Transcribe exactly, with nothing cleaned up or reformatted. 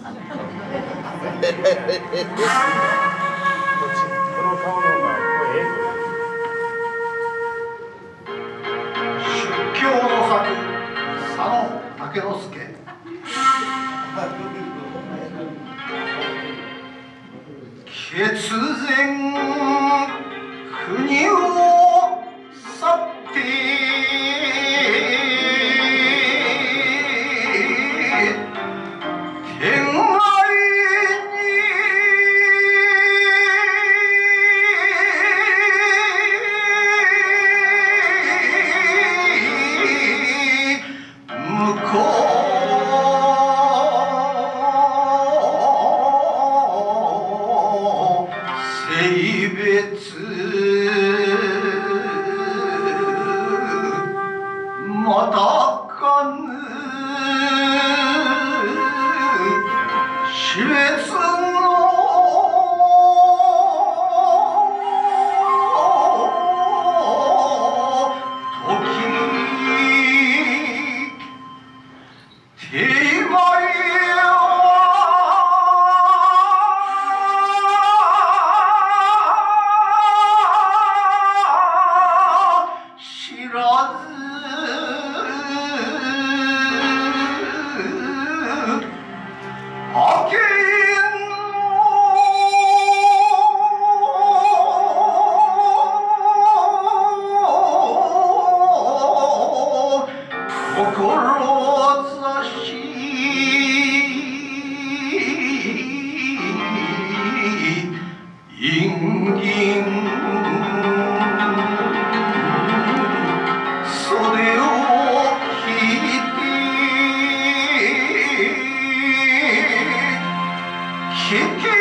この顔の方が声ええぞ。 出京の作佐野武之助。決然国を去って天外に向こう性別まだかぬ死別の時手前知らず明けの志陰銀袖を引いて聞け